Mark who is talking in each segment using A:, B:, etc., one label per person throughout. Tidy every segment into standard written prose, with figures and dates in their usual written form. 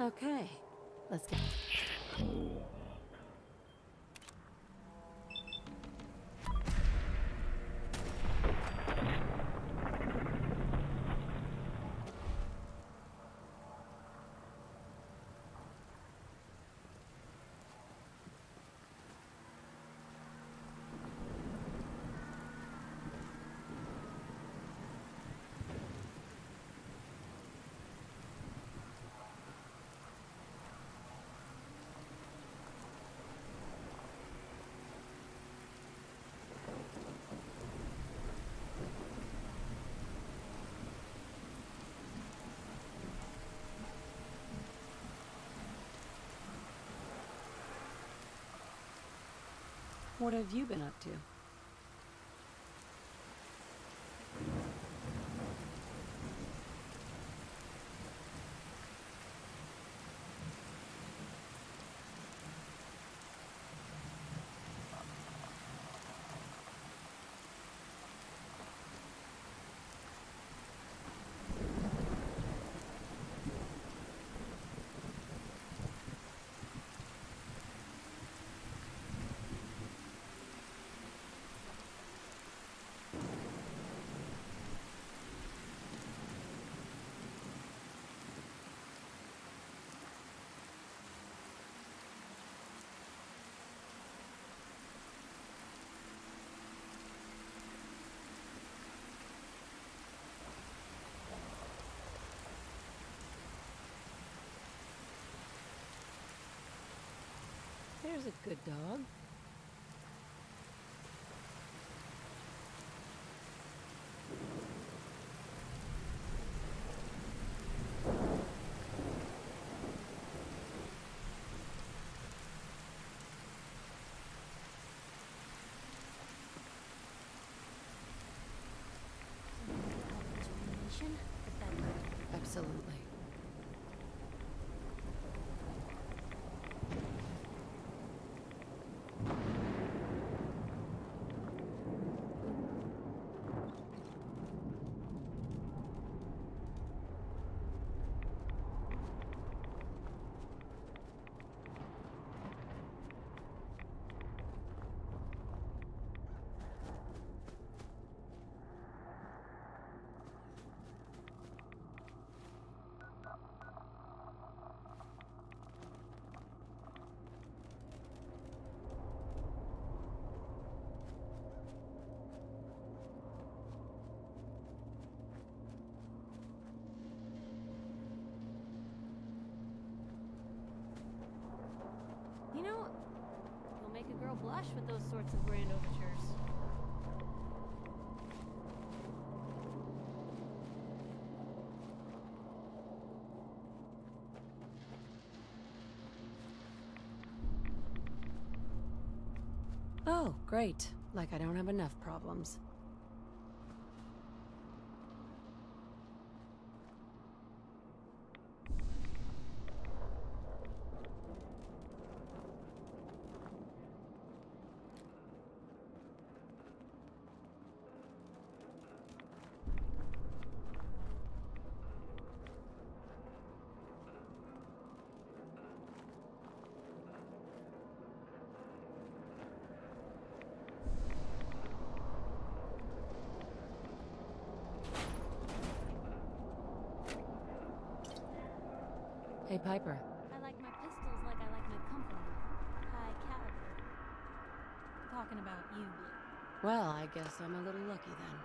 A: Okay, let's get... What have you been up to? There's a good dog. Absolutely.
B: You know, you'll make a girl blush with those sorts of grand overtures.
A: Oh, great. Like I don't have enough problems. Hey, Piper.
B: I like my pistols like I like my company. High caliber. Talking about you, Blue.
A: Well, I guess I'm a little lucky then.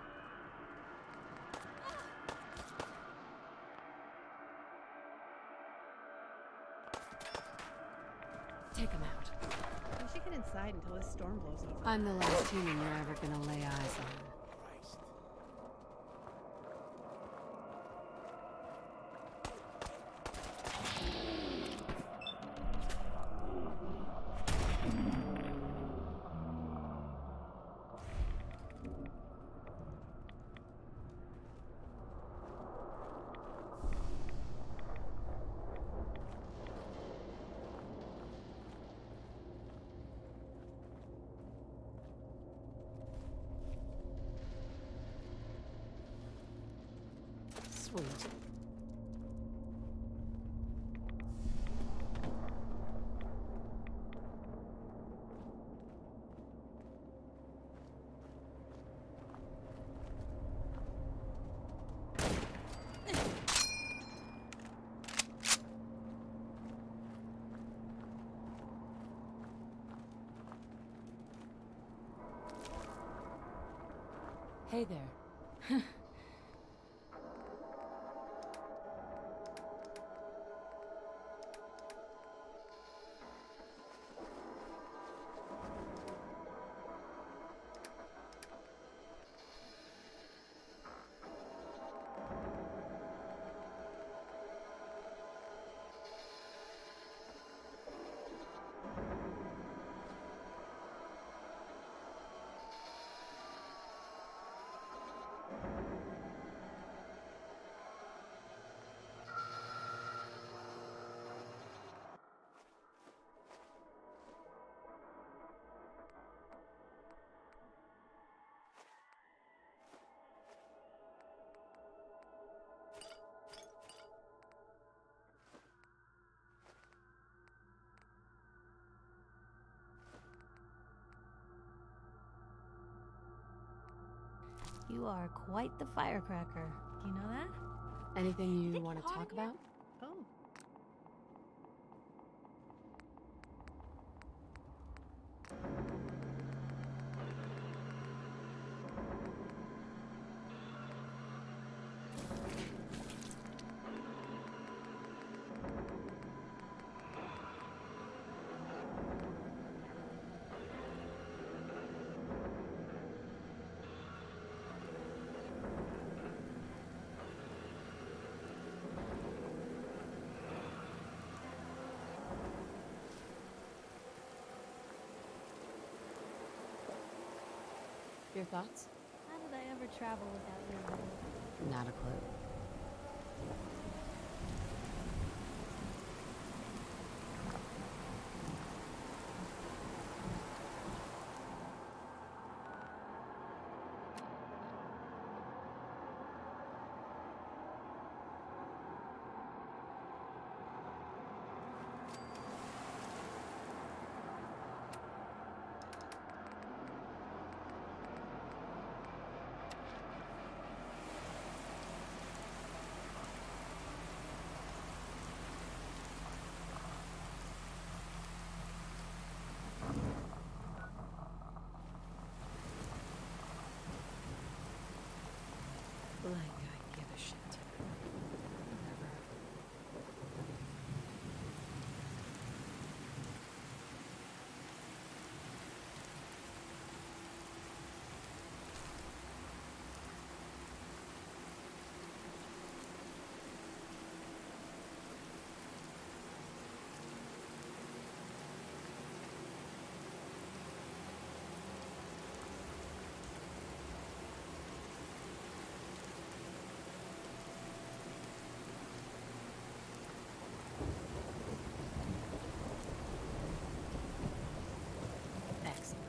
A: Take him out.
C: We should get inside until this storm blows over.
A: I'm the last human you're ever gonna lay eyes on. Sweet. Hey there.
B: You are quite the firecracker. Do you know that?
A: Anything you want to talk about?
C: Oh.
A: Your thoughts?
B: How did I ever travel without you?
A: Not a clue. Like I give a shit. Whatever. Excellent.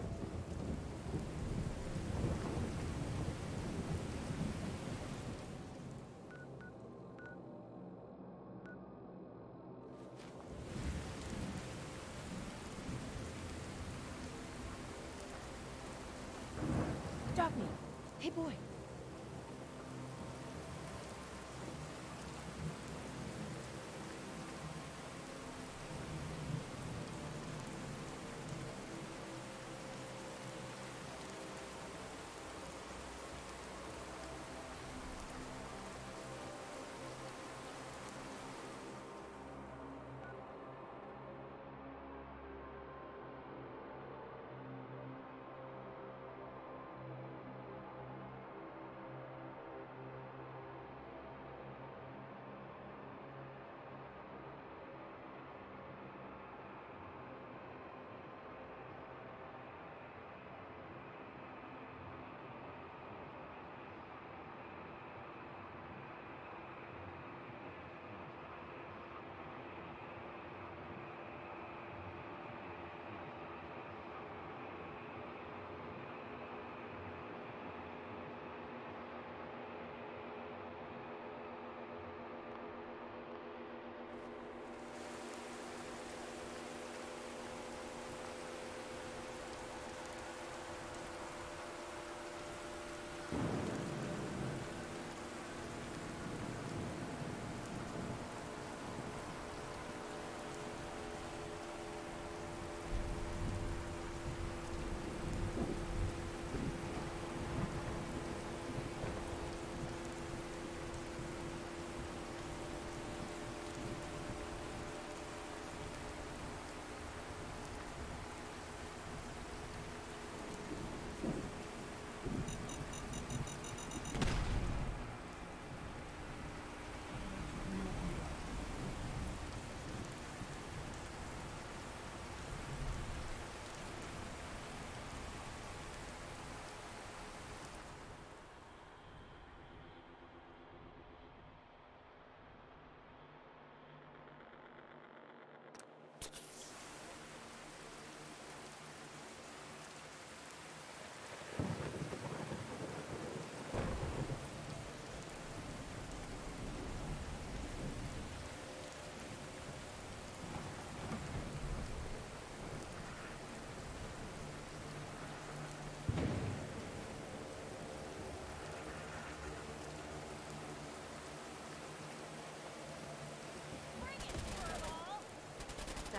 A: Stop me! Hey, boy!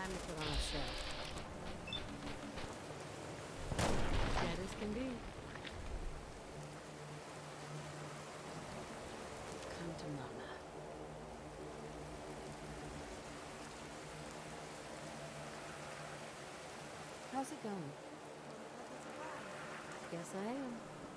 A: Time to put on a show. Dead as can be. Come to mama. How's it going? Guess I am.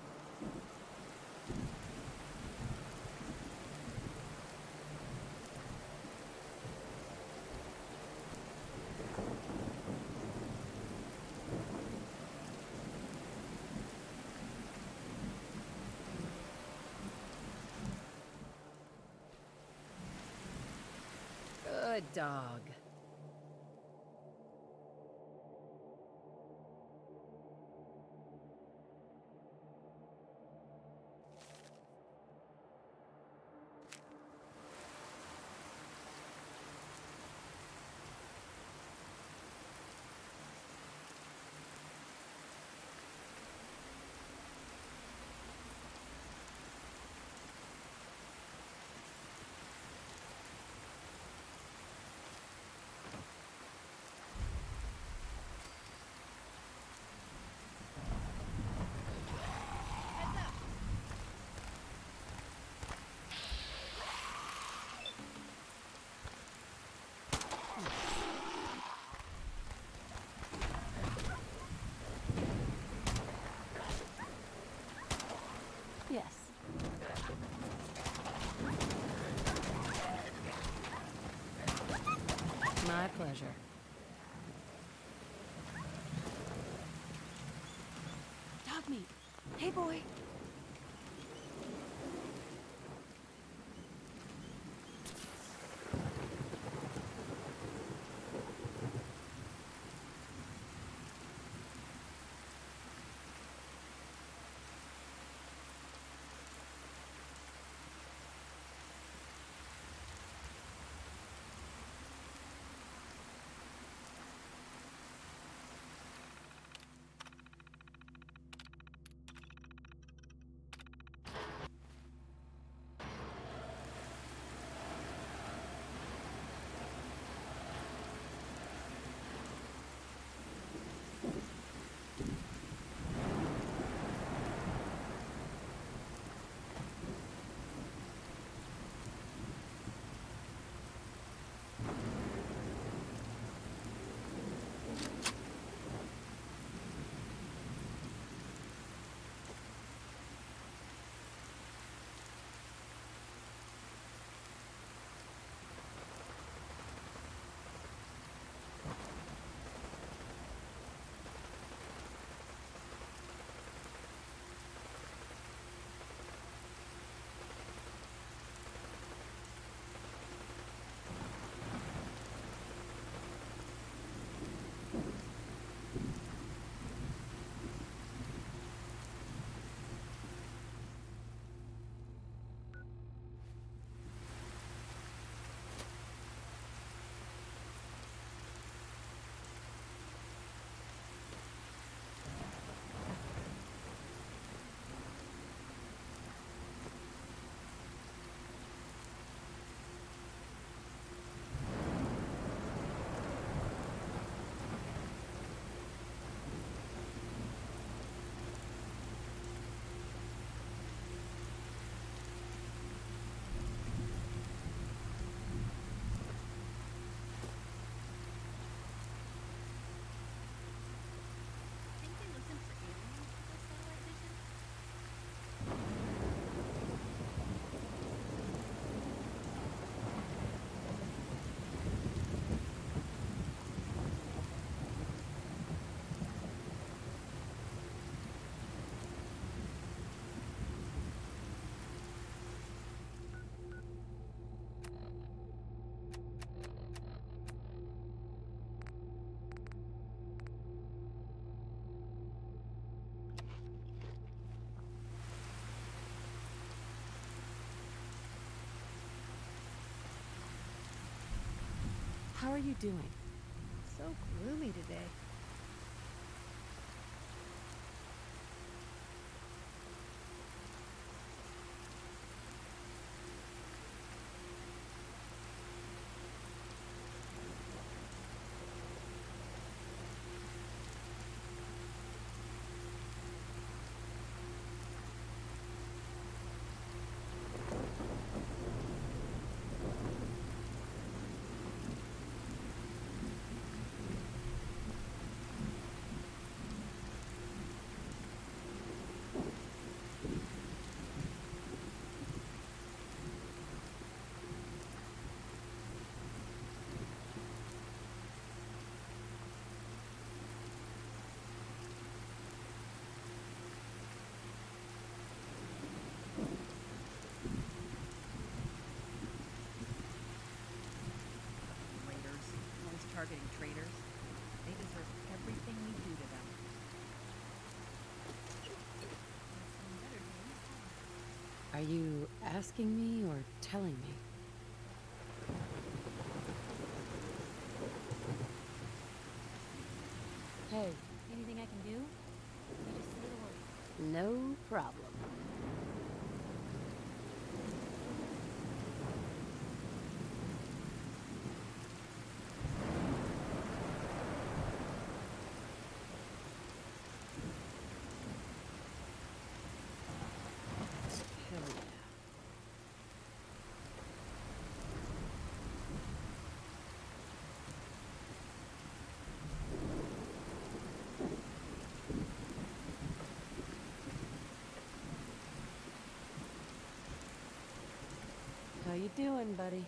A: Good dog.
B: Yes.
A: My pleasure.
B: Dog meat. Hey, boy.
C: Think they listen for aliens with their satellite vision?
A: How are you doing?
C: So gloomy today. targeting traitors. They deserve everything we do to them.
A: Are you asking me or telling me? Hey.
B: Anything I can do? You just say the word.
A: No problem. Hell yeah. How you doing, buddy?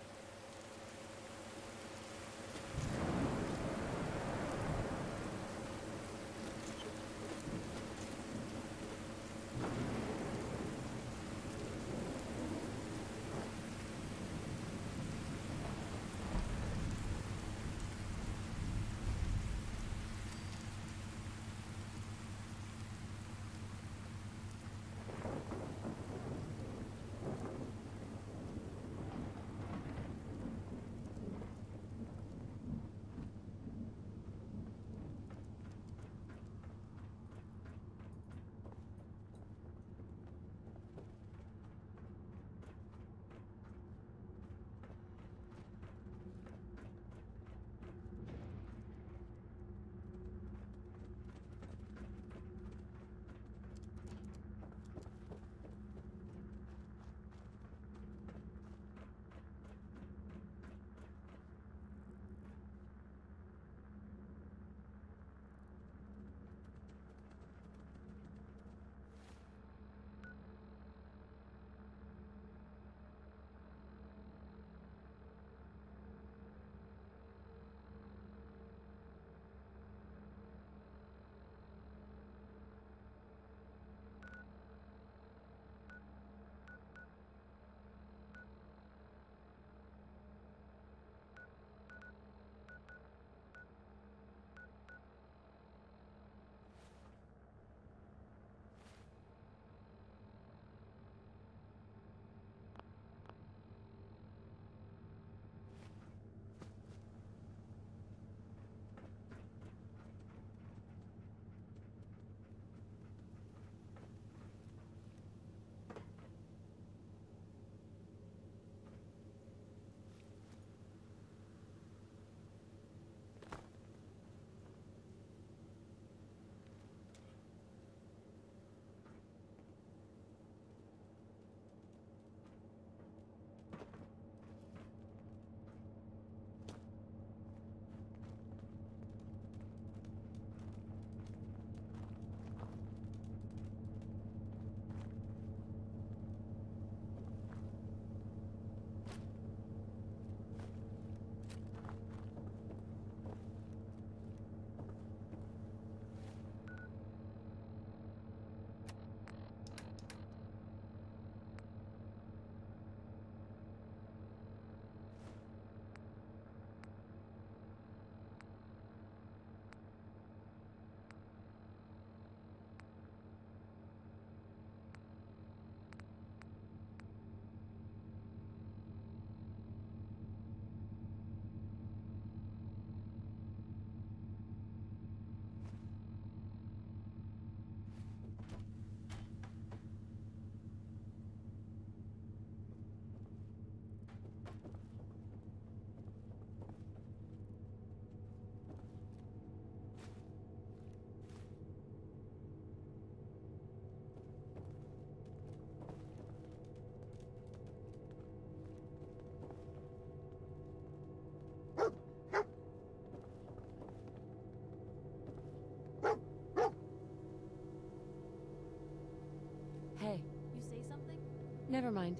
A: Hey,
B: You say something?
A: never mind.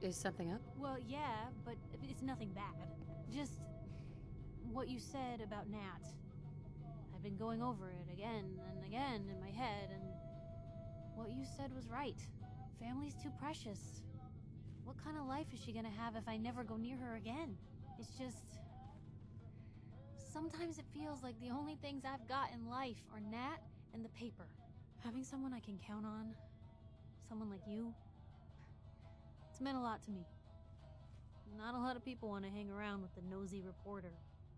A: Is something up?
B: Well, yeah, but it's nothing bad. Just what you said about Nat. I've been going over it again and again in my head, and what you said was right. Family's too precious. What kind of life is she gonna have if I never go near her again? It's just... Sometimes it feels like the only things I've got in life are Nat and the paper. Having someone I can count on, someone like you, it's meant a lot to me. Not a lot of people want to hang around with the nosy reporter.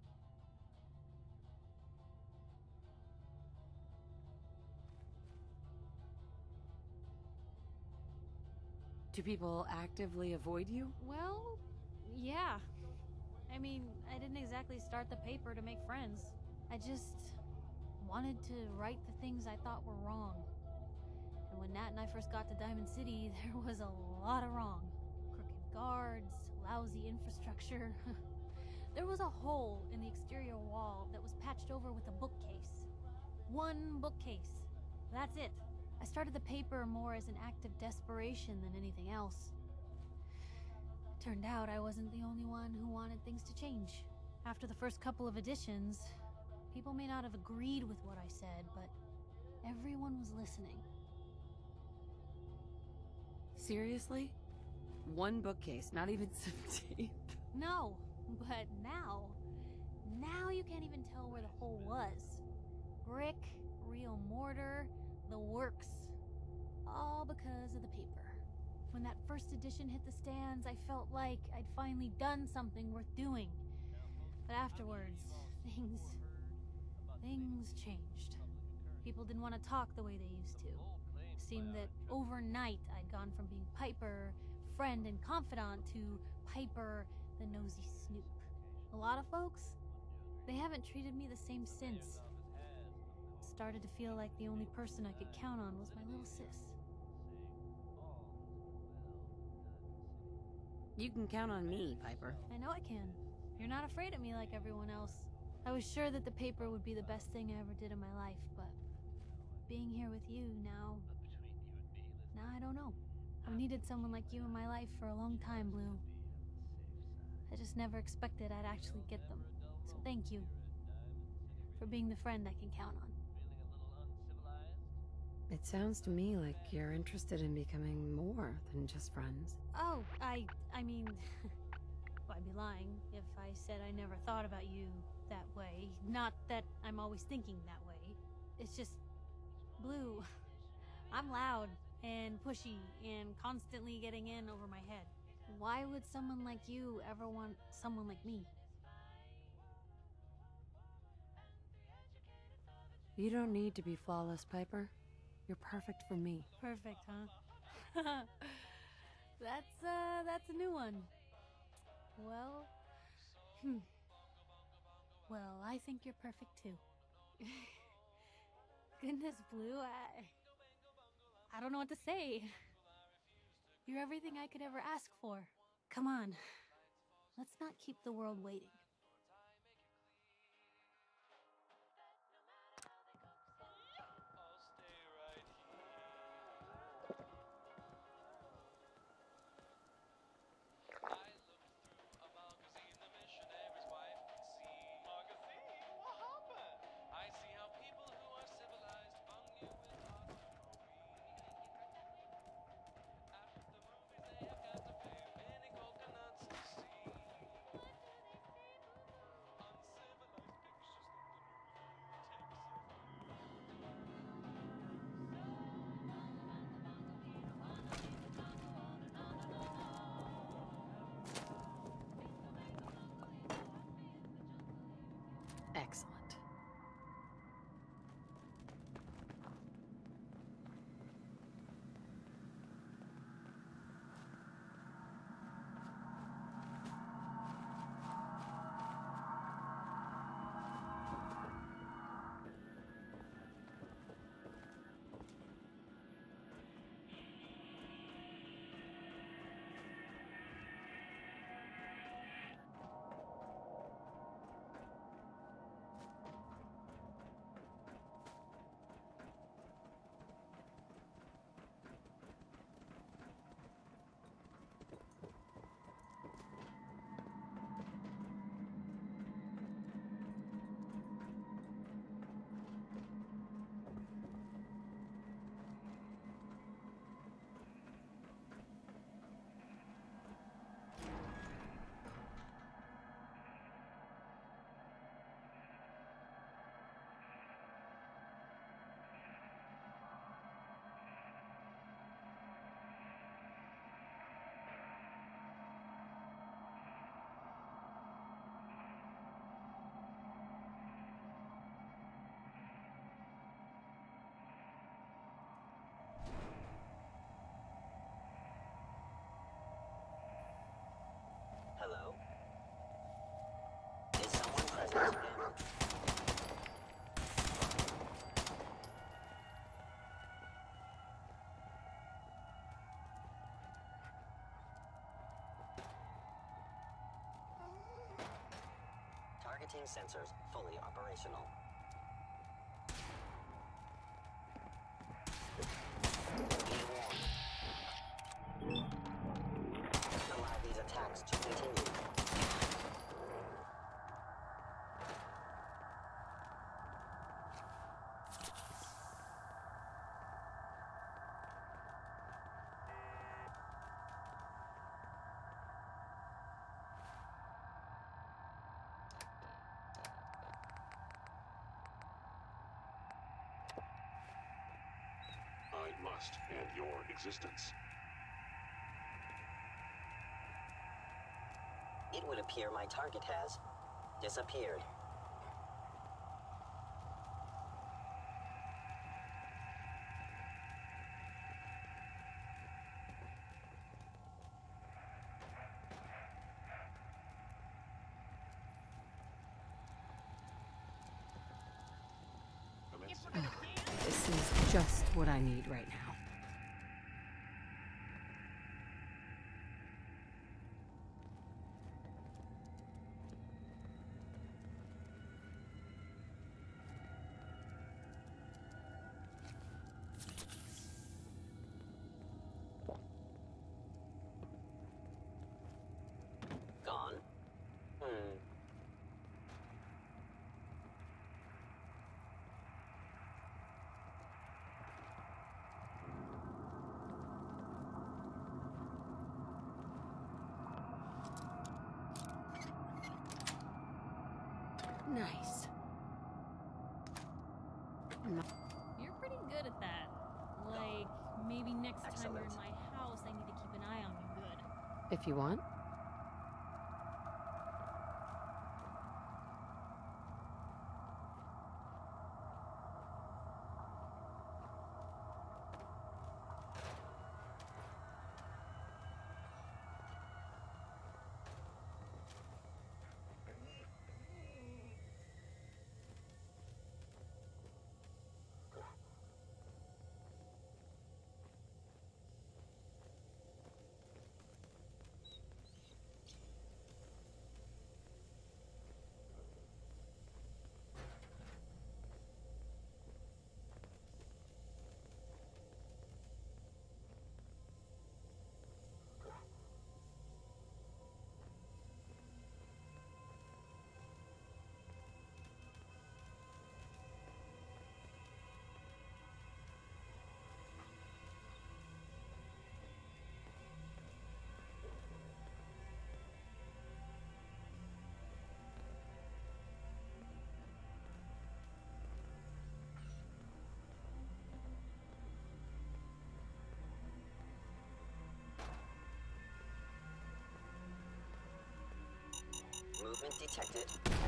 A: Do people actively avoid you?
B: Well, yeah. I mean, I didn't exactly start the paper to make friends. I just wanted to right the things I thought were wrong. And when Nat and I first got to Diamond City, there was a lot of wrong. Crooked guards, lousy infrastructure. There was a hole in the exterior wall that was patched over with a bookcase. One bookcase. That's it. I started the paper more as an act of desperation than anything else. Turned out I wasn't the only one who wanted things to change. After the first couple of editions, people may not have agreed with what I said, but everyone was listening.
A: Seriously? One bookcase, not even some tape.
B: No, but now you can't even tell where the hole was. Brick, real mortar, the works. All because of the paper. When that first edition hit the stands, I felt like I'd finally done something worth doing. But afterwards, things changed. People didn't want to talk the way they used to. It seemed that overnight I'd gone from being Piper, friend and confidant, to Piper, the nosy snoop. A lot of folks, they haven't treated me the same since. Started to feel like the only person I could count on was my little sis.
A: You can count on me, Piper.
B: I know I can. You're not afraid of me like everyone else. I was sure that the paper would be the best thing I ever did in my life, but being here with you now I don't know. I've needed someone like you in my life for a long time, Blue. I just never expected I'd actually get them. So thank you for being the friend I can count on.
A: It sounds to me like you're interested in becoming more than just friends.
B: Oh, I mean, I'd be lying if I said I never thought about you that way. Not that I'm always thinking that way. It's just, Blue, I'm loud and pushy and constantly getting in over my head. Why would someone like you ever want someone like me?
A: You don't need to be flawless, Piper. You're perfect for me.
B: Perfect, huh? That's a new one. Well, well, I think you're perfect too. Goodness, Blue, I don't know what to say. You're everything I could ever ask for. Come on, let's not keep the world waiting.
D: Tracking sensors fully operational. Be warned. Allow these attacks to continue.
E: I must end your existence.
D: It would appear my target has disappeared.
A: This is just what I need right now.
D: Gone?
A: Nice.
B: You're pretty good at that. Like, maybe next time you're in
D: Excellent.
B: my house, I need to keep an eye on you good.
A: If you want.
D: Movement detected.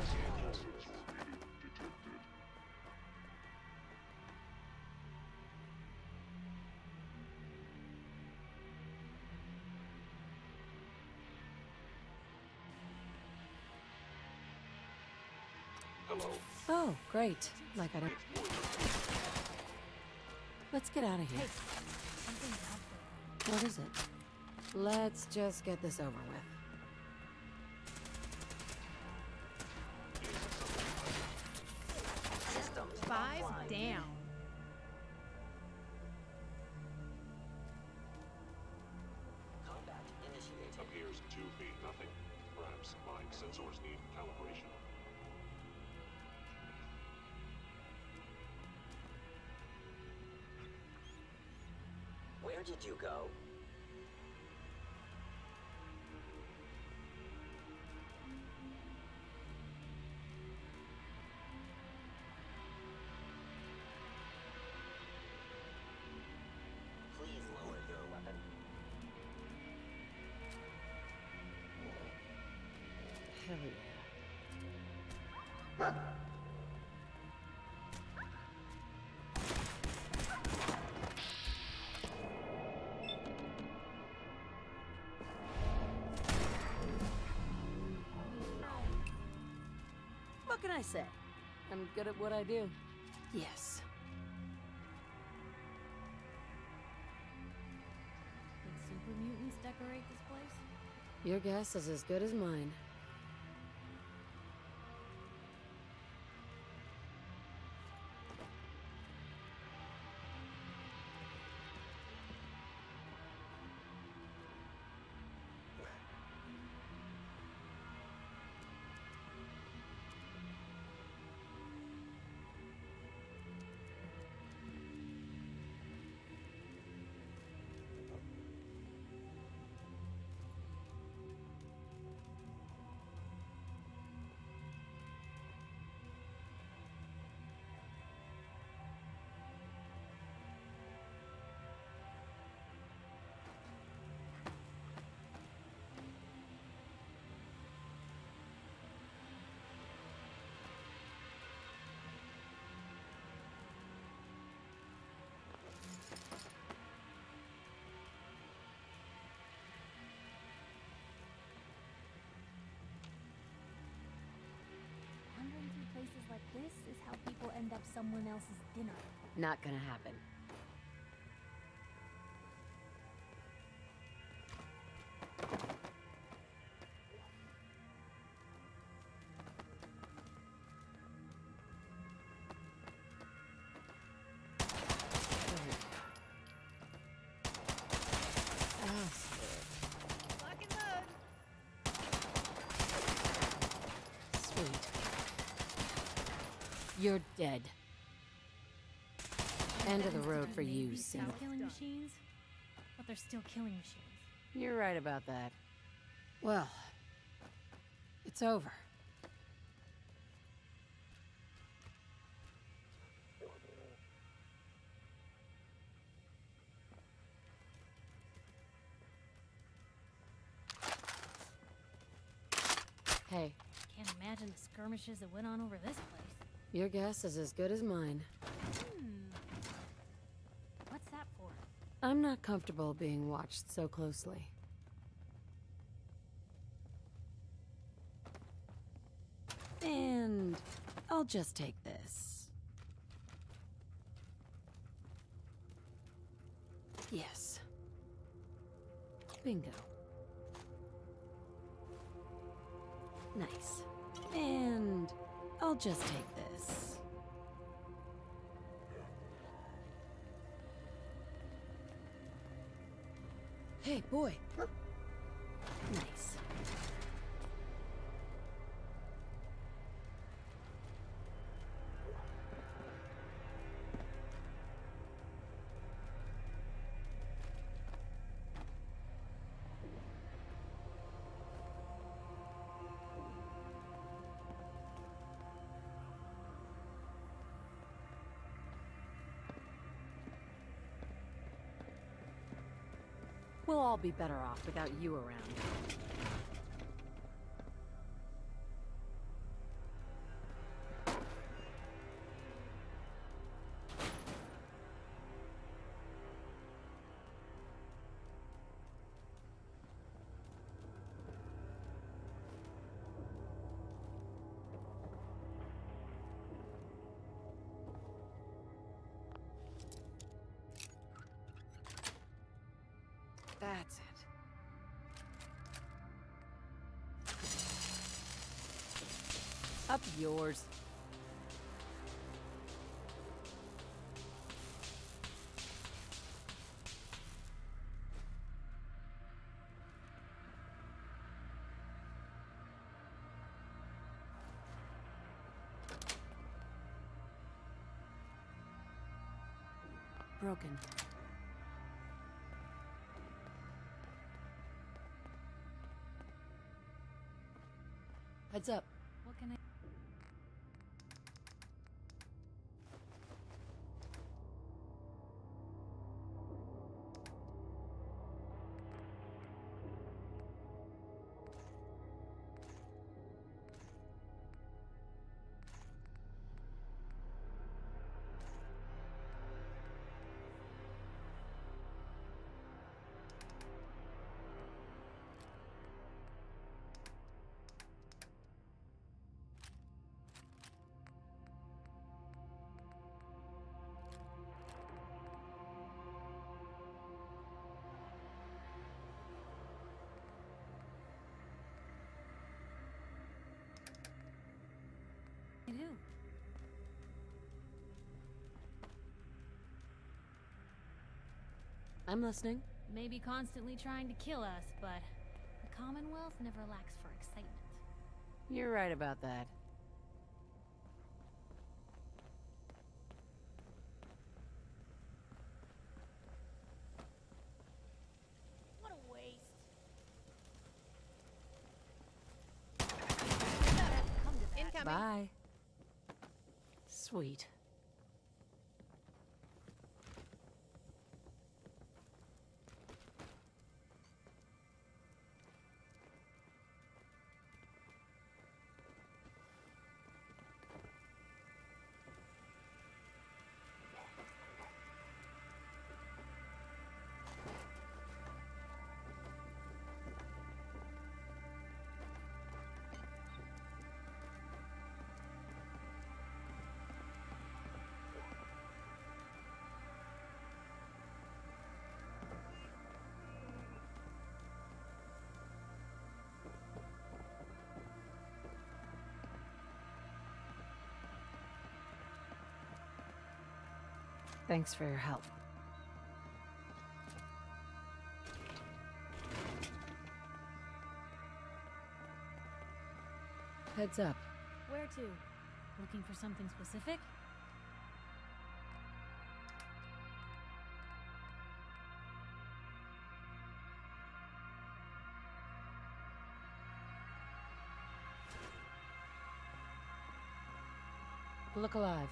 E: Hello.
A: Oh, great. Like I don't... Let's get out of here.
B: Something's out there.
A: What is it? Let's just get this over with.
D: Systems
C: Five
D: offline.
C: down.
D: Combat initiated.
E: Appears to be nothing. Perhaps my sensors need calibration.
D: Where did you go? Please lower your weapon.
A: Hell yeah. What can I say? I'm good at what I do. Yes.
B: Did super mutants decorate this place?
A: Your guess is as good as mine.
B: But this is how people end up someone else's dinner.
A: Not gonna happen. You're dead. End of the road for you, Sim.
B: Killing machines? But they're still killing machines.
A: You're right about that. Well, it's over. Hey.
B: Can't imagine the skirmishes that went on over this place.
A: Your guess is as good as mine.
B: What's that for?
A: I'm not comfortable being watched so closely. And I'll just take this. Yes. Bingo. Nice. And I'll just take this. Hey, boy. Nice. We'll all be better off without you around. That's it. Up yours. Broken. Heads up.
B: What can I... do?
A: I'm listening.
B: Maybe constantly trying to kill us, but the Commonwealth never lacks for excitement.
A: You're right about that.
B: What a waste.
C: Incoming.
A: Bye. Sweet. Thanks for your help. Heads up.
B: Where to? Looking for something specific?
A: Look alive.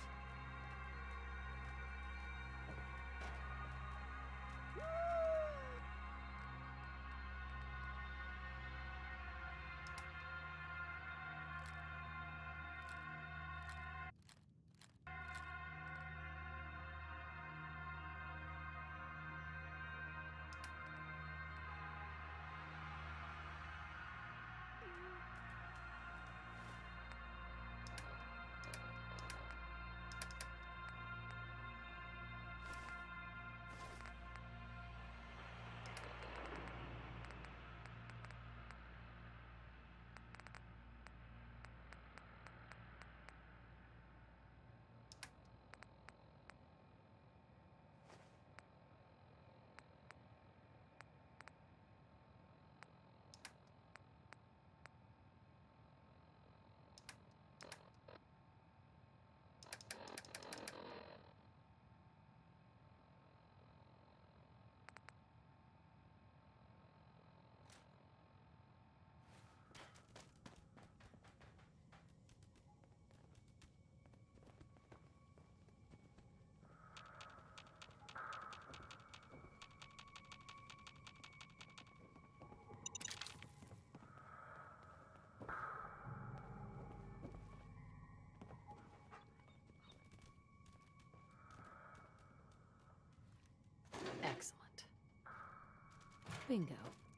A: Excellent. Bingo.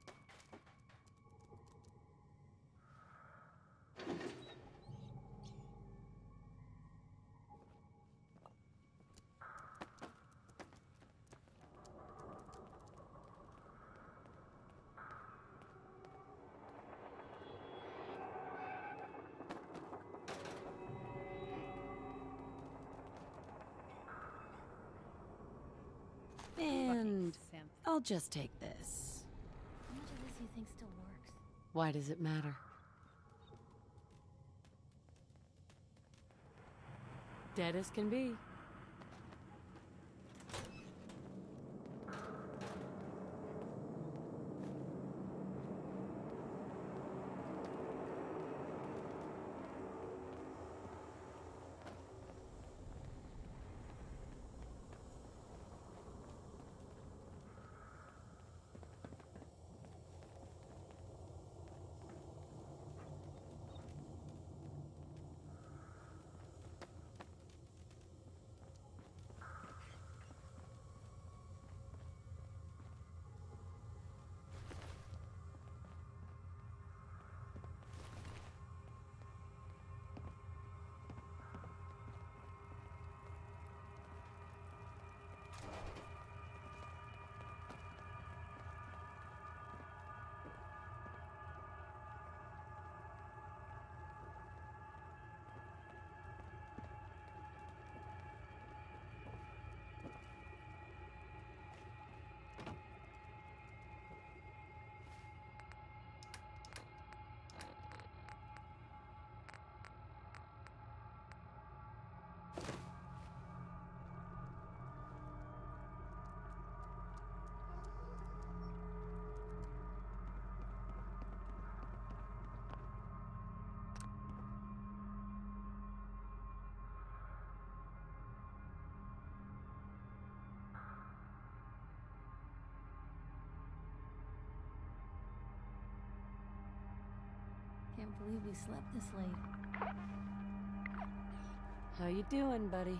A: And I'll just take this.
B: How much of this do you think still works?
A: Why does it matter? Dead as can be.
B: Can't believe we slept this late.
A: How you doing, buddy?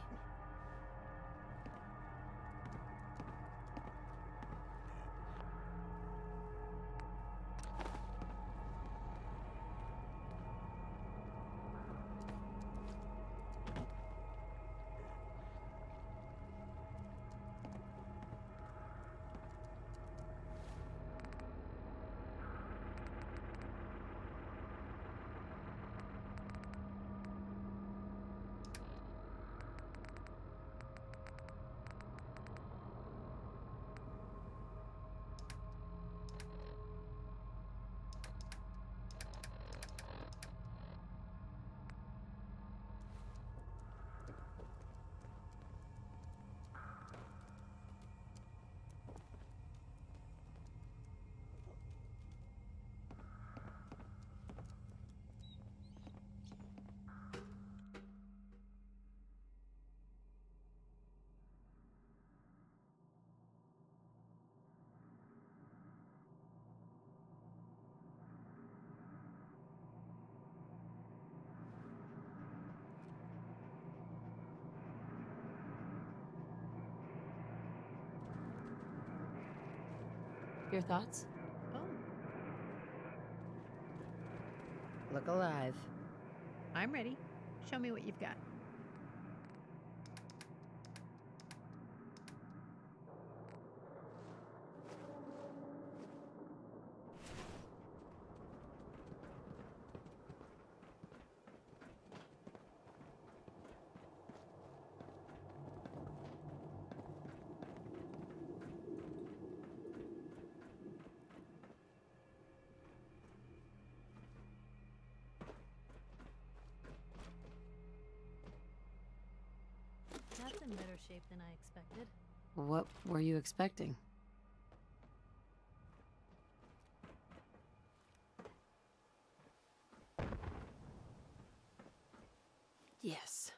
A: Your thoughts?
C: Oh,
A: Look alive.
C: I'm ready. Show me what you've got.
B: That's in better shape than I expected.
A: What were you expecting? Yes.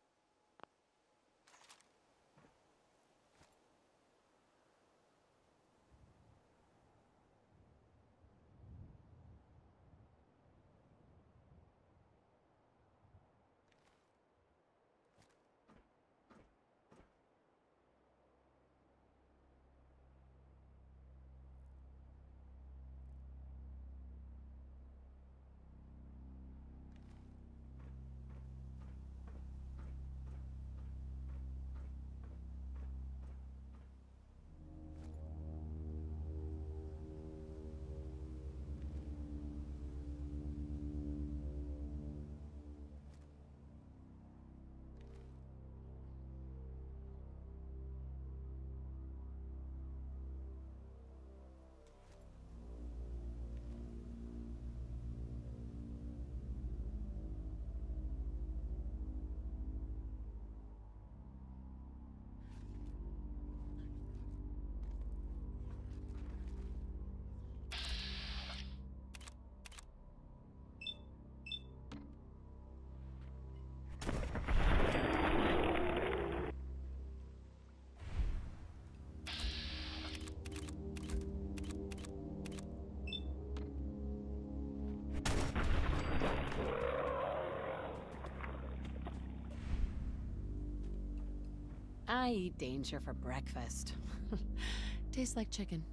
A: I eat danger for breakfast. Tastes like chicken.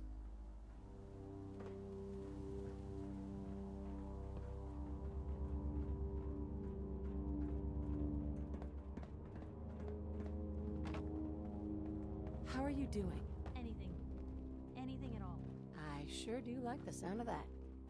A: How are you doing?
B: Anything. Anything at all.
A: I sure do like the sound of that.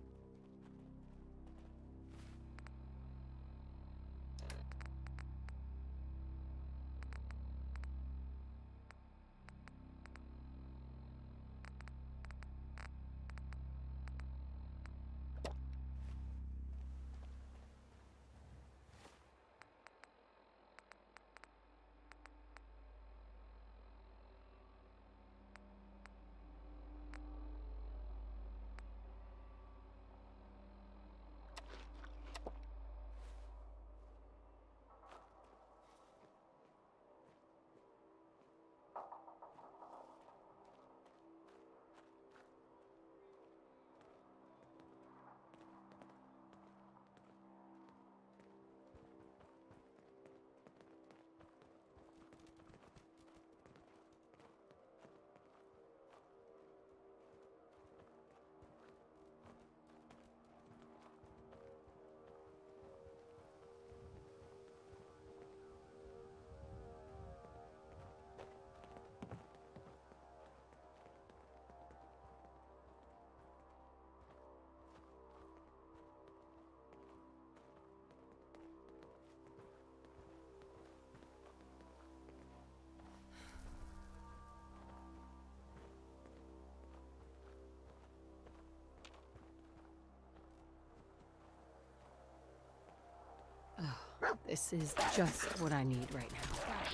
A: Oh, this is just what I need right now.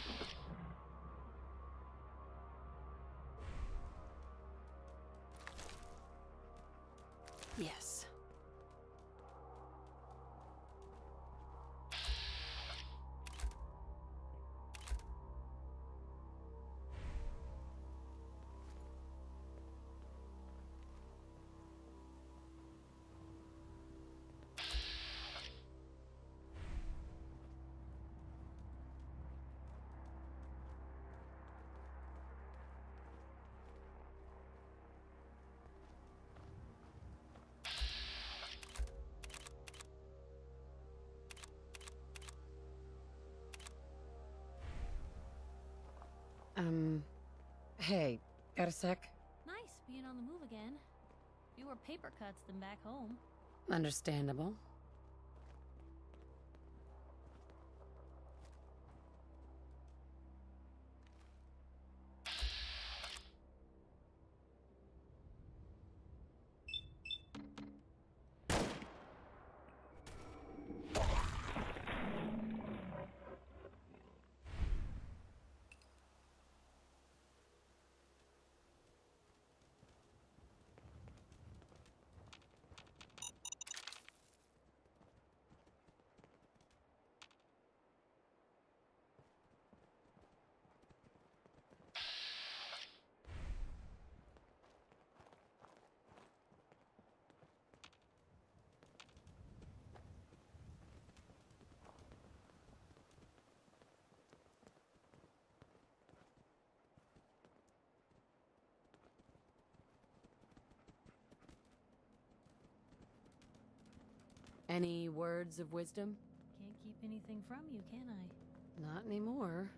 A: Yes. Hey, got a sec?
B: Nice being on the move again. Fewer paper cuts than back home.
A: Understandable. Any words of wisdom?
B: Can't keep anything from you, can I?
A: Not anymore.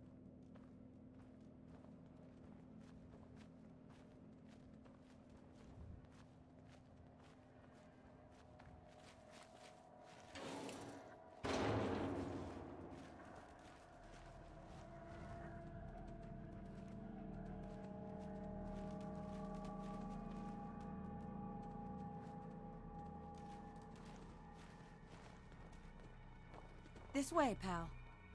A: This way, pal.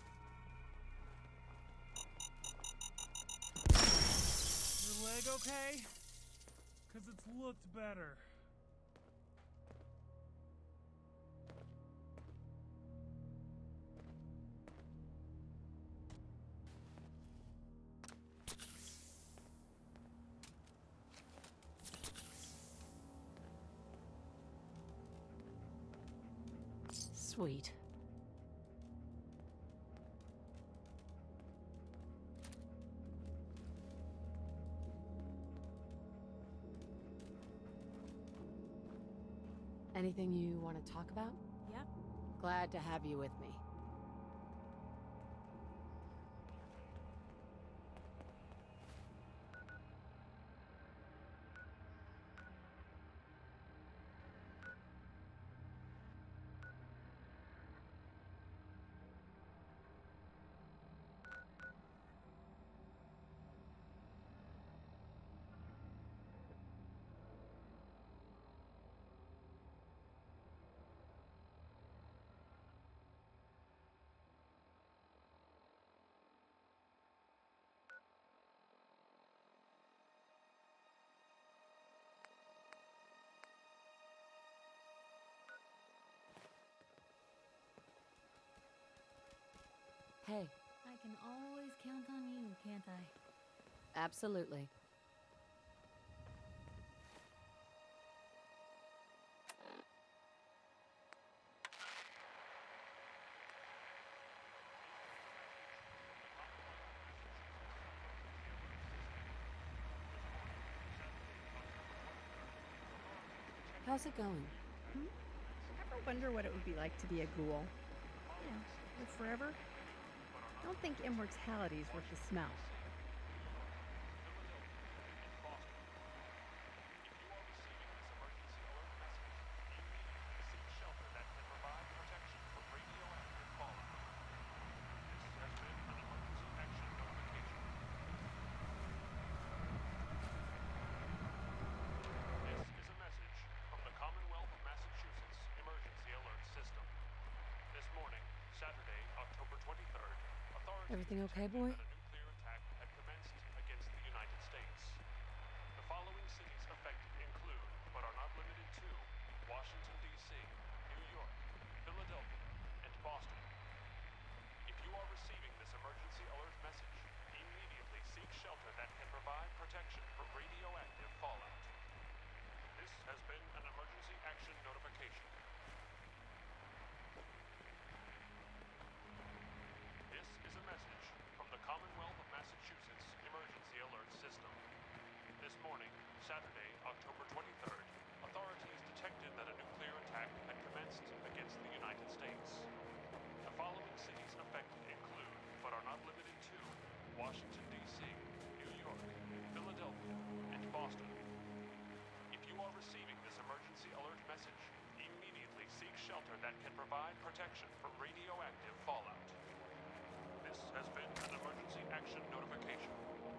F: Your leg okay? 'Cause it's looked better.
A: Sweet. Anything you want to talk about?
B: Yep.
A: Glad to have you with me. Hey.
B: I can always count on you, can't I?
A: Absolutely. How's it going?
C: Ever wonder what it would be like to be a ghoul? You know, live forever? Don't think immortality's worth the smell.
E: Saturday, October 23rd, authorities
A: Everything okay,
E: detected
A: boy?
E: that a nuclear attack had commenced against the United States. The following cities affected include, but are not limited to, Washington, D.C., New York, Philadelphia, and Boston. If you are receiving this emergency alert message, immediately seek shelter that can provide protection from radioactive fallout. This has been an emergency action notification. This is a message from the Commonwealth of Massachusetts Emergency Alert System. This morning, Saturday, October 23rd, authorities detected that a nuclear attack had commenced against the United States. The following cities affected include, but are not limited to, Washington, D.C., receiving this emergency alert message, immediately seek shelter that can provide protection from radioactive fallout. This has been an emergency action notification.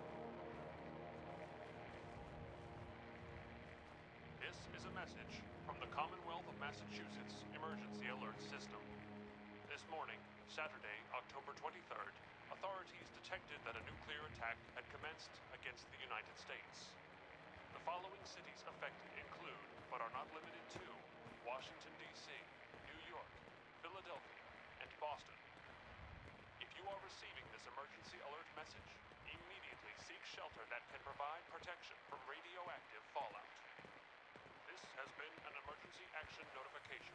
E: This is a message from the Commonwealth of Massachusetts Emergency Alert System. This morning, Saturday, October 23rd, authorities detected that a nuclear attack had commenced against the United States. The following cities affected include, but are not limited to, Washington, D.C., New York, Philadelphia, and Boston. If you are receiving this emergency alert message, immediately seek shelter that can provide protection from radioactive fallout. This has been an emergency action notification.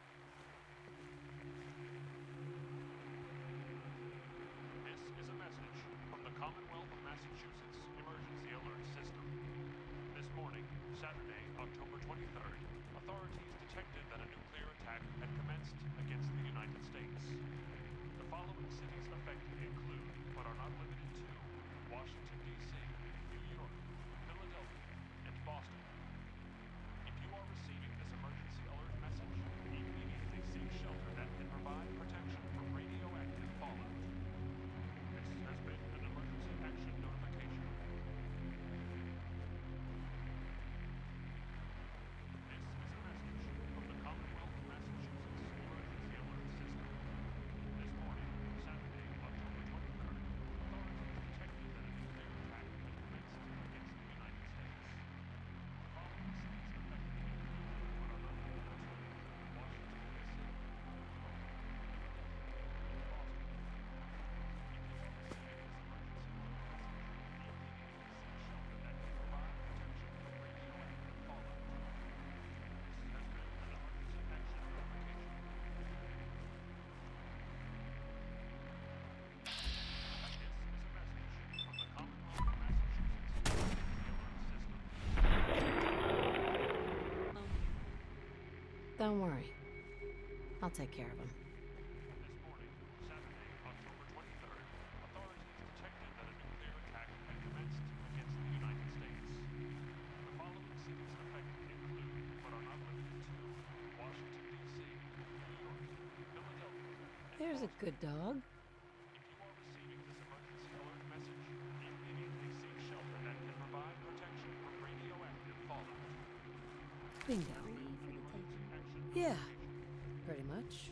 E: This is a message from the Commonwealth of Massachusetts Emergency Alert System. This morning, Saturday, October 23rd, authorities detected that a nuclear attack had commenced against the United States. The following cities affected include, but are not limited to, Washington, D.C., New York, Philadelphia, and Boston. If you are receiving this emergency alert message, immediately seek shelter that can provide protection from radioactive fallout. This has been an emergency action notification. This is a message from the Commonwealth of Massachusetts Emergency Alert System. This morning, Saturday, October 23rd, authorities detected that a nuclear attack had commenced against the United States. The following cities affected include, but are not limited to, Washington, D.C., New York, Philadelphia, and Boston. If you are receiving this emergency alert message, immediately seek shelter that can provide protection from radioactive fallout. This has been an emergency action notification. This is a message from the Commonwealth of Massachusetts Emergency Alert System.
A: Don't worry. I'll take care of him.
E: This morning, Saturday, October 23rd, authorities detected that a nuclear attack had commenced against the United States. The following cities affected include, but are not limited to, Washington, D.C., New York, Philadelphia, and
A: There's a
E: Boston.
A: good dog.
E: If you are receiving this emergency alert message, immediately seek shelter that can provide protection from radioactive fallout.
A: Bingo.
B: Free for the taking.
E: Action
A: Yeah,
E: notification.
A: pretty much.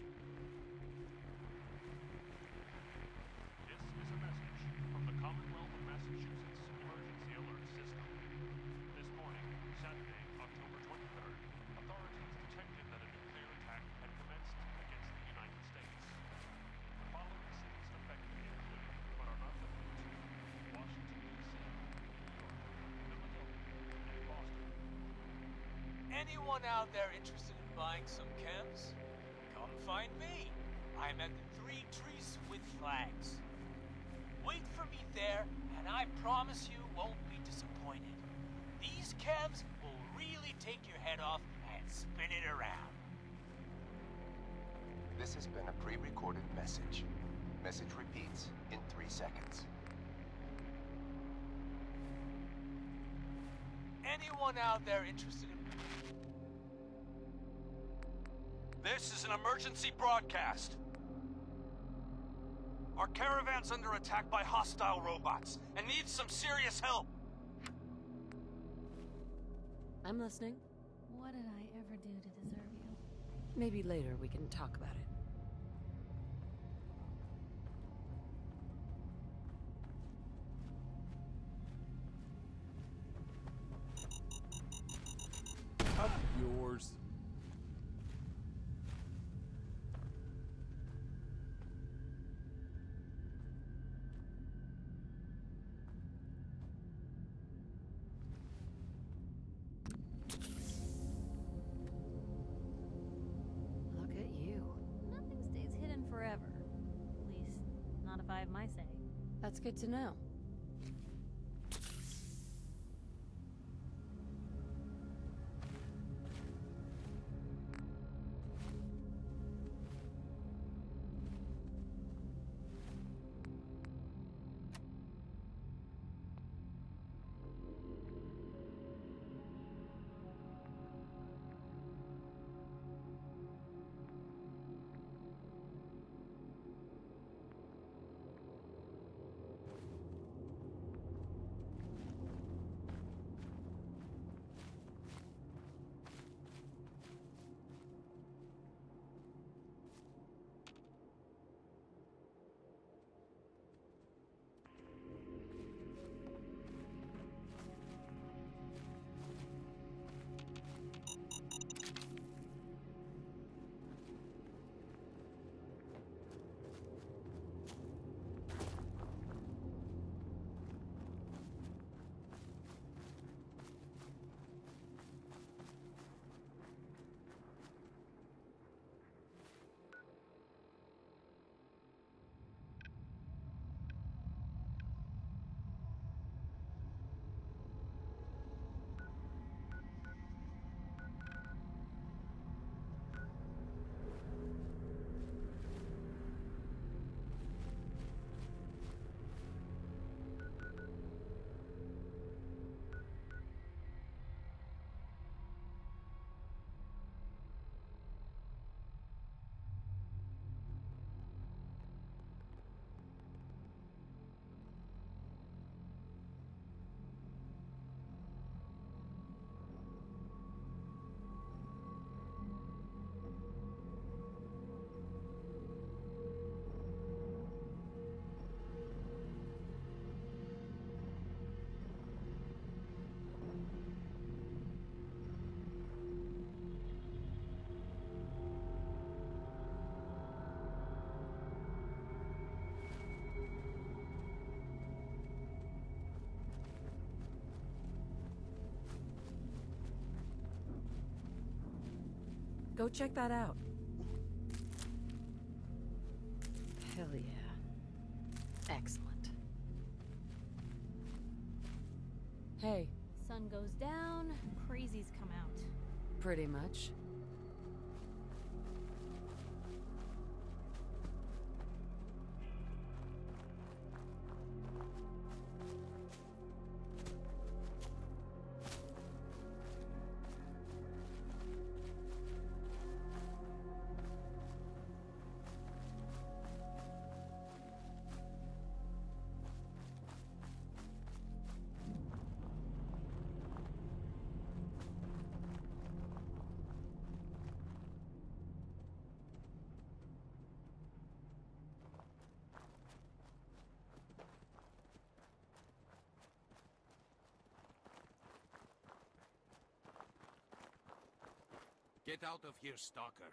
E: This is a message from the Commonwealth of Massachusetts Emergency Alert System. This morning, Saturday, October 23rd, authorities detected that a nuclear attack had commenced against the United States. The following cities affected include, but are not limited to, Washington, D.C., New York, Philadelphia, and Boston.
G: Anyone out there interested in buying some chems? Come find me. I'm at the Three Trees with Flags. Wait for me there, and I promise you won't be disappointed. These chems will really take your head off and spin it around.
H: This has been a pre-recorded message. Message repeats in 3 seconds.
G: Anyone out there interested in...
I: This is an emergency broadcast. Our caravan's under attack by hostile robots and needs some serious help.
A: I'm listening.
B: What did I ever do to deserve you?
A: Maybe later we can talk about it.
F: Up yours.
A: Look at you.
B: Nothing stays hidden forever. At least, not if I have my say.
A: That's good to know. Go check that out. Hell yeah. Excellent. Hey.
B: Sun goes down, crazies come out.
A: Pretty much.
I: Get out of here, stalker.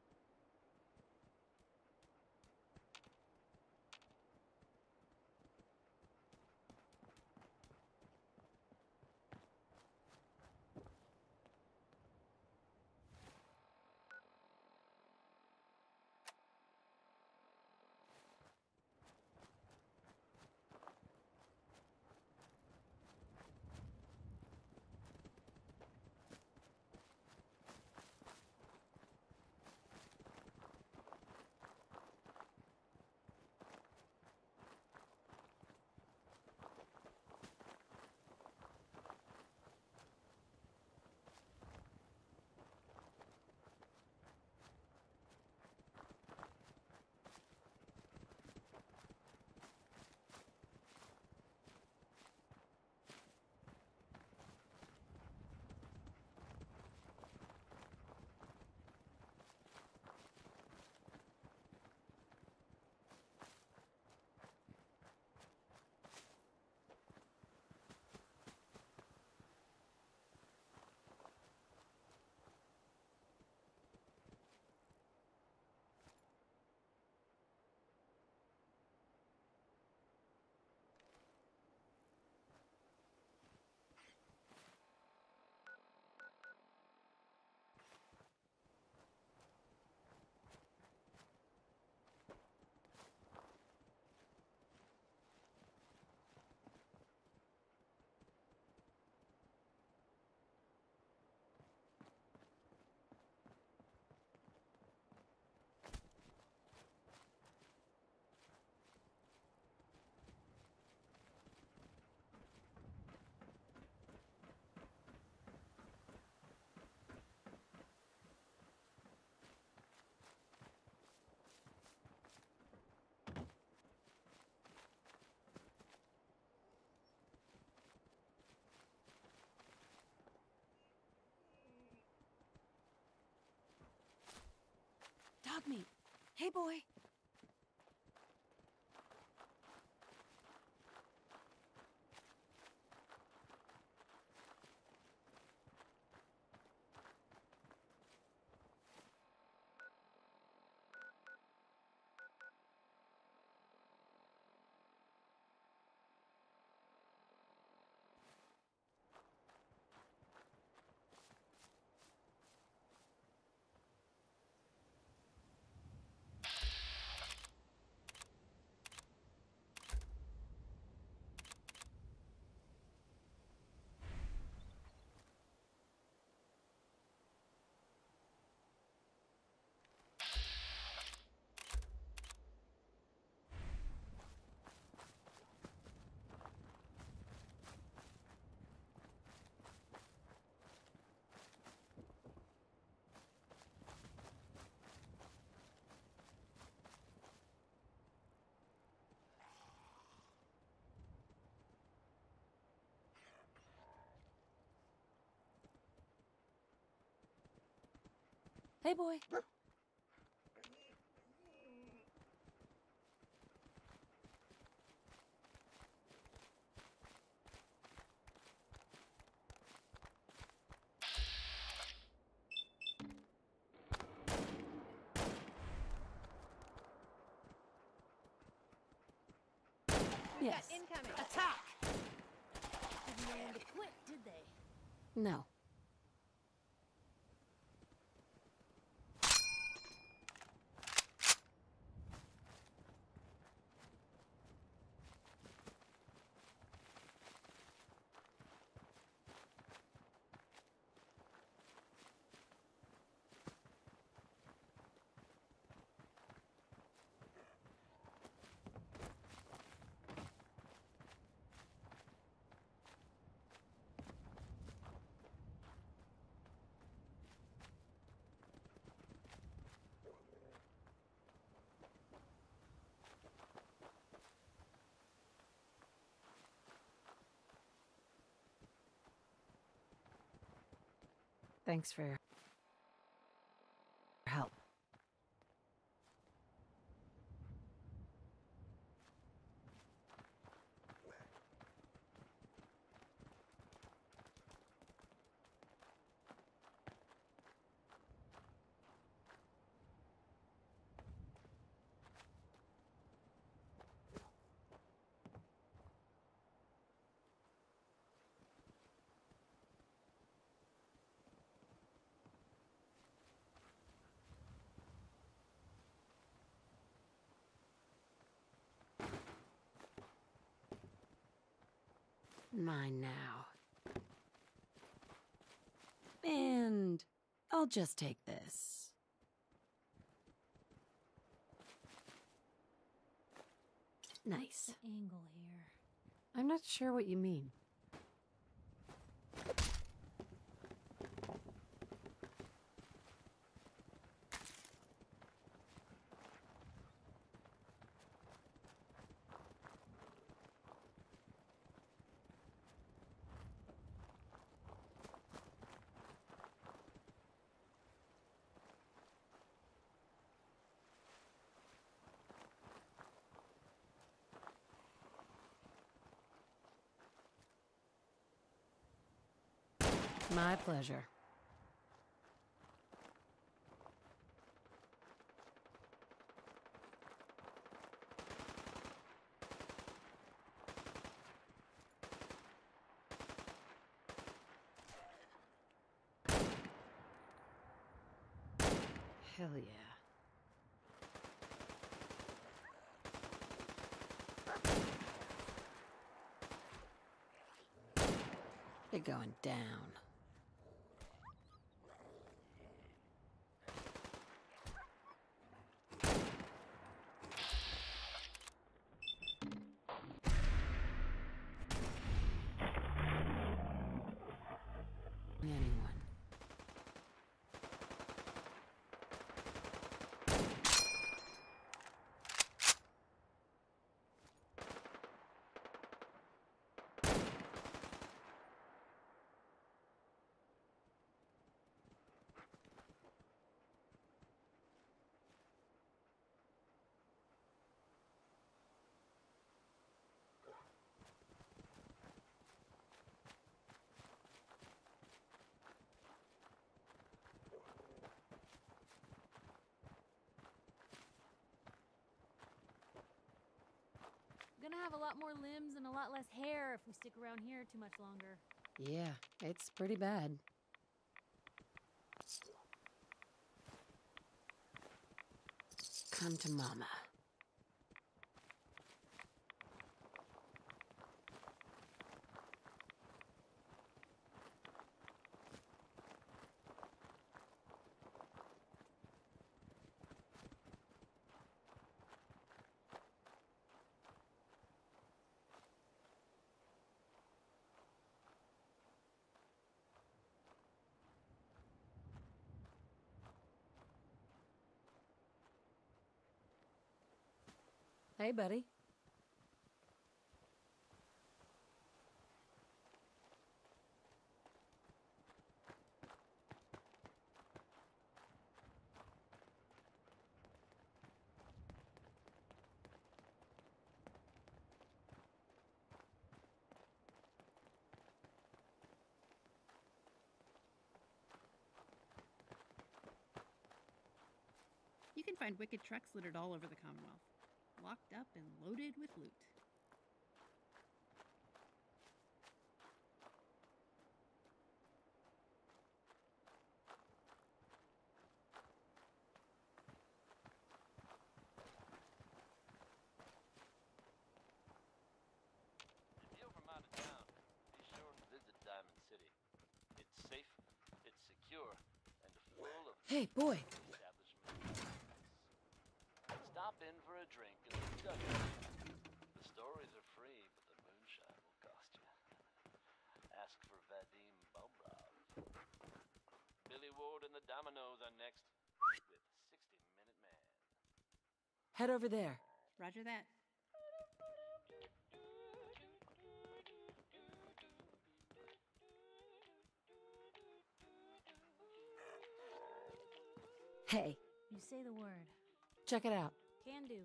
A: Dog meat. Hey, boy. Hey, boy. Yes.
C: Incoming.
B: Attack! Didn't know when to quit, did they?
A: No. Thanks for your help. Mine now. And I'll just take this. Nice.
B: The angle here.
A: I'm not sure what you mean. My pleasure. Hell yeah. You're going down. Anyone.
B: Gonna have a lot more limbs and a lot less hair if we stick around here too much longer.
A: Yeah, it's pretty bad. Come to mama. Hey, buddy.
C: You can find wicked trucks littered all over the Commonwealth, locked up and loaded with loot.
J: If you're from out of town, be sure to visit Diamond City. It's safe, it's secure, and full of
A: Hey, boy.
J: establishment. Stop in for a drink and discuss it. The stories are free, but the moonshine will cost you. Ask for Vadim Bobrov. Billy Ward and the Dominoes are next with 60-Minute Man.
A: Head over there.
C: Roger that.
A: Hey,
B: You say the word.
A: check it out.
B: Can do.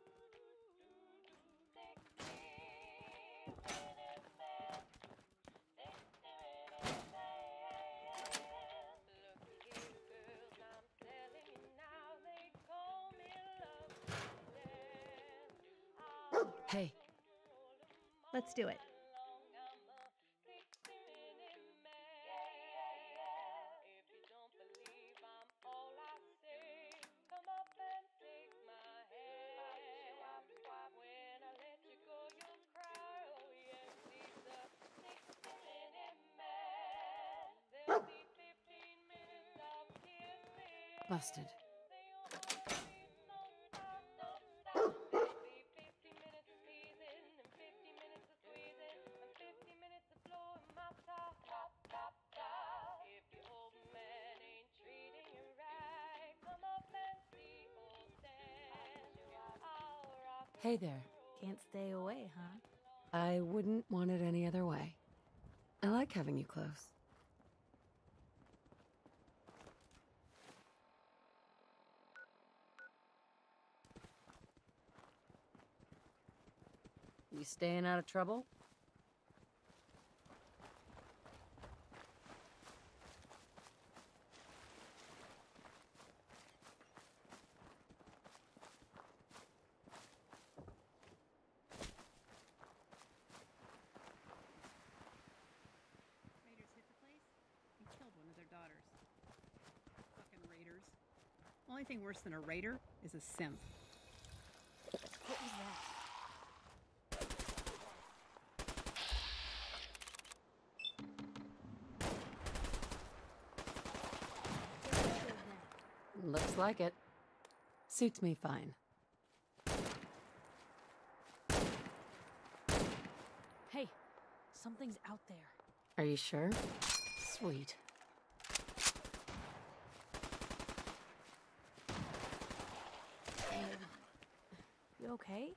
A: Hey,
C: Let's do it.
A: busted. Hey there.
B: Can't stay away, huh?
A: I wouldn't want it any other way. I like having you close. You staying out of trouble?
C: Raiders hit the place and killed one of their daughters. Fucking raiders. Only thing worse than a raider is a simp.
B: What was that?
A: Looks like it. Suits me fine.
B: Hey, something's out there.
A: Are you sure? Sweet.
B: You okay?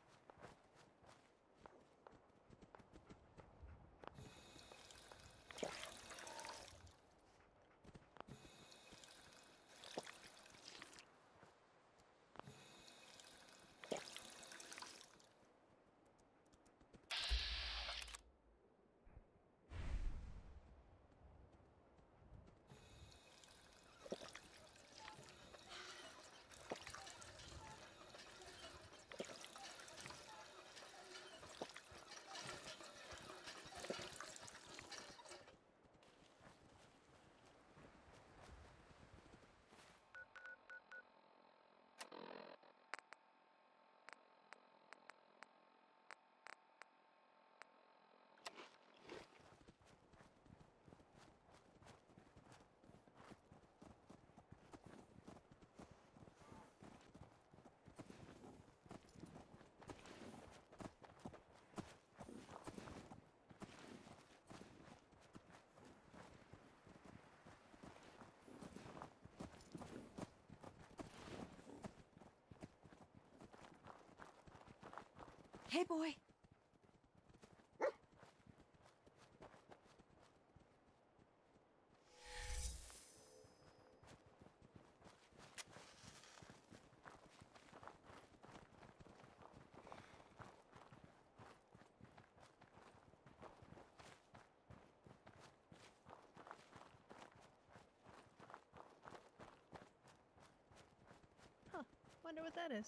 A: Hey, boy.
C: Huh. Wonder what that is.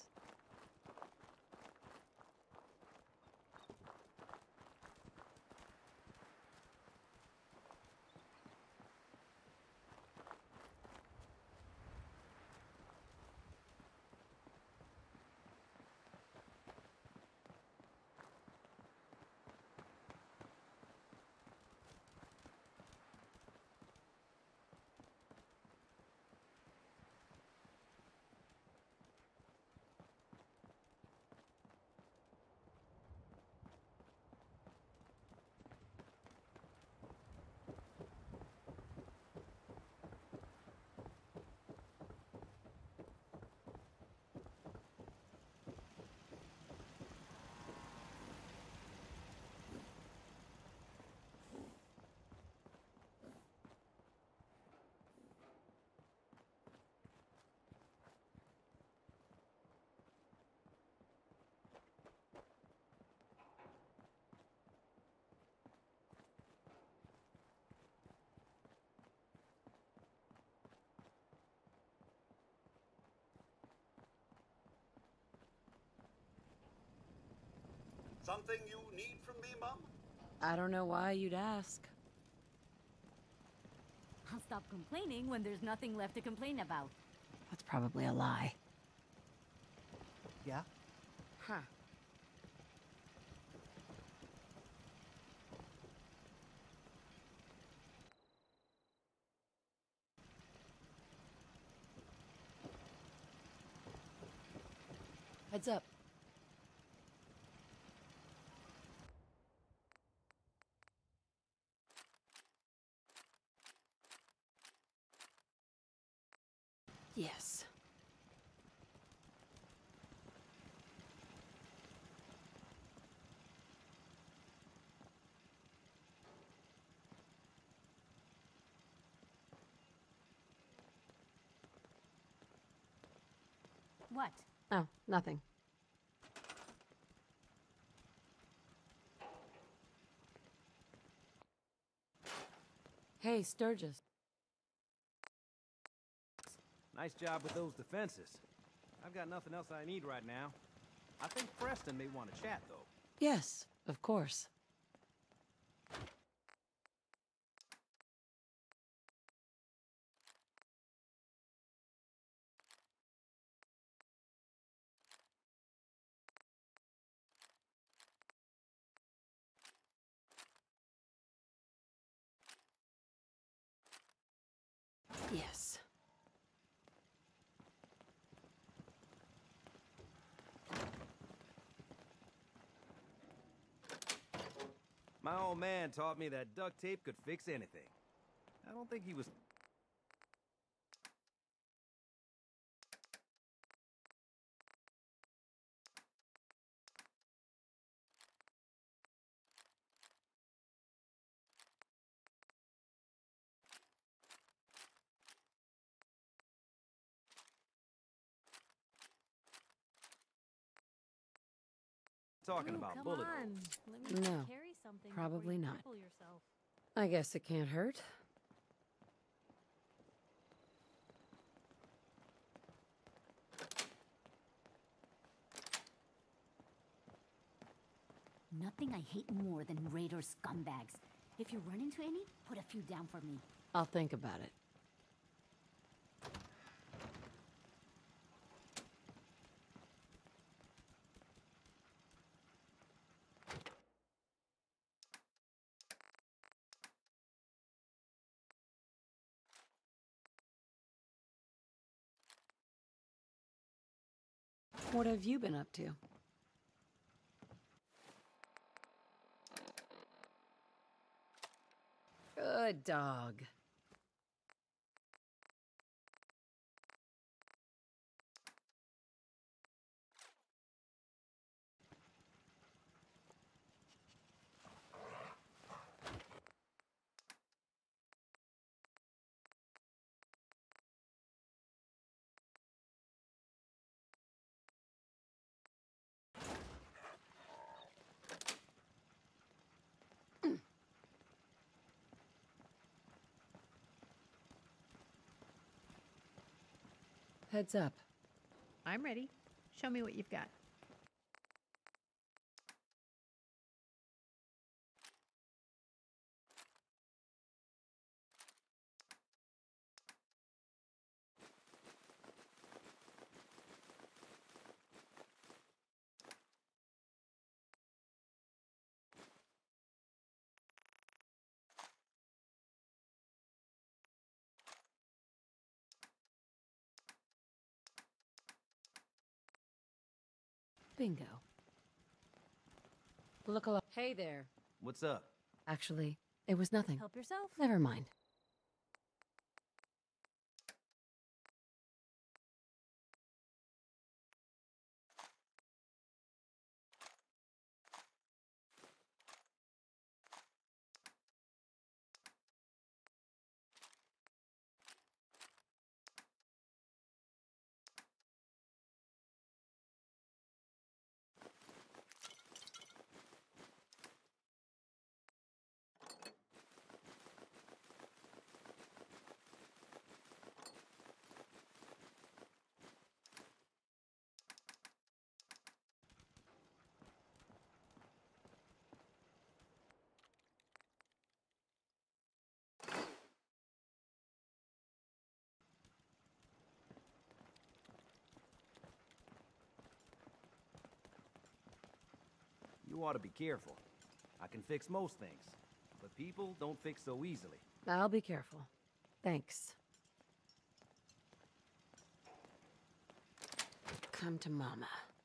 K: Something you need from me, Mum?
A: I don't know why you'd ask.
L: I'll stop complaining when there's nothing left to complain about.
A: That's probably a lie.
F: Yeah?
A: Huh. Heads up. Yes.
L: What?
A: Oh, nothing. Hey, Sturgis.
M: Nice job with those defenses. I've got nothing else I need right now. I think Preston may want to chat, though.
A: Yes, of course. Yes.
M: My old man taught me that duct tape could fix anything. I don't think he was... talking about
B: come
M: bullet
B: on.
M: holes.
B: Let me
A: No,
B: carry something
A: probably
B: before you
A: not.
B: cripple yourself.
A: I guess it can't hurt.
L: Nothing I hate more than raider scumbags. If you run into any, put a few down for me.
A: I'll think about it. What have you been up to? Good dog. Heads up.
C: I'm ready. Show me what you've got.
A: Bingo. Look alive. Hey there.
M: What's up?
A: Actually, it was nothing.
B: Help yourself.
A: Never mind.
M: You ought to be careful. I can fix most things, but people don't fix so easily.
A: I'll be careful. Thanks. Come to Mama.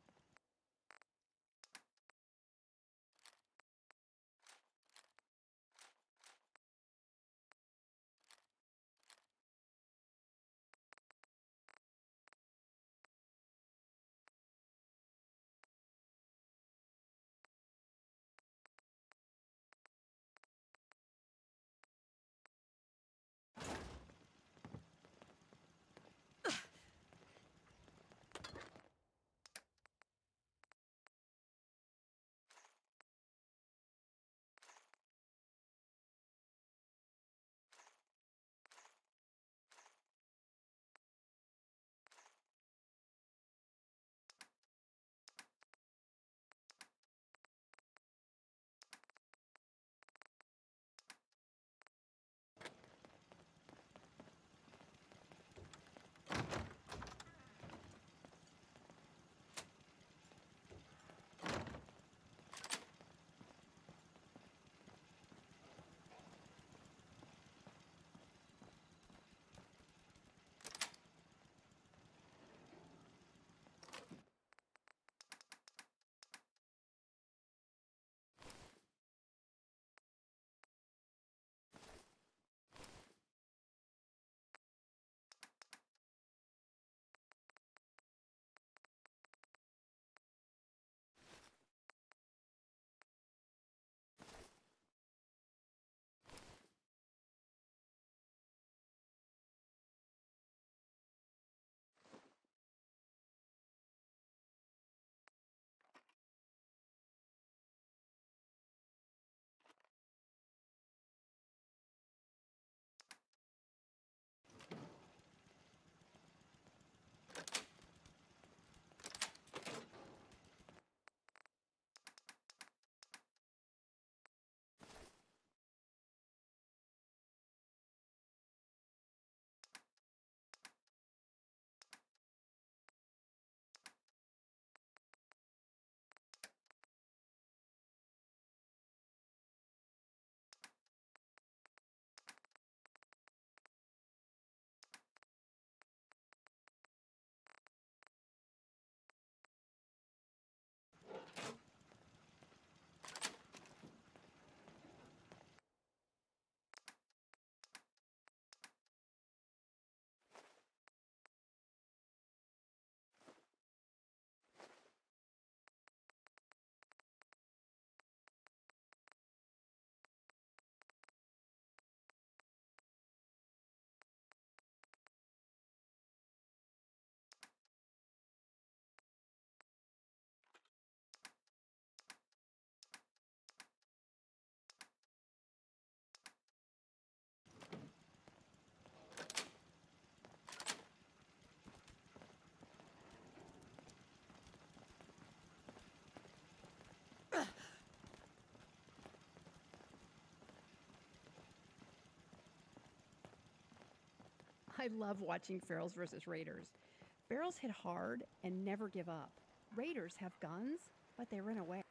C: I love watching Ferals versus Raiders. Ferals hit hard and never give up. Raiders have guns, but they run away.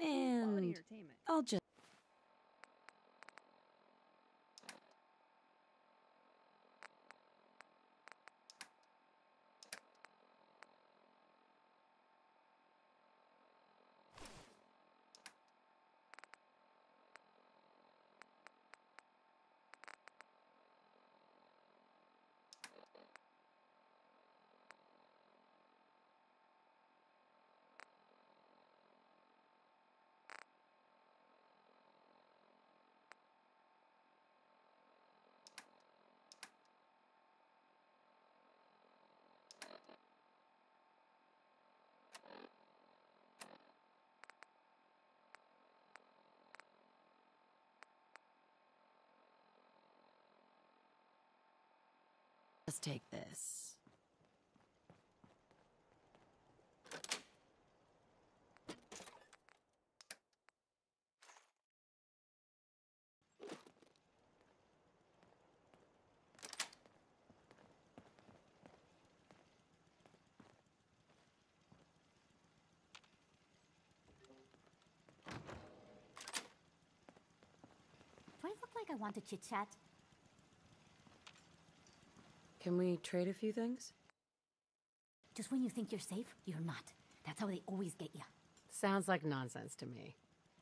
C: Quality
A: And
C: entertainment.
A: I'll just... Just take this.
L: Do I look like I want to chit-chat?
A: Can we trade a few things?
L: Just when you think you're safe, you're not. That's how they always get you.
A: Sounds like nonsense to me.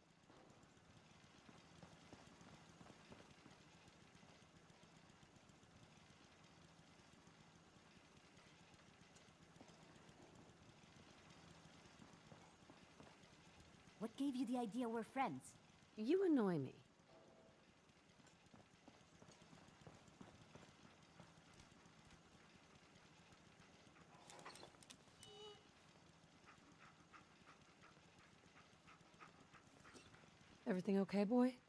L: What gave you the idea we're friends?
A: You annoy me. Everything okay, boy?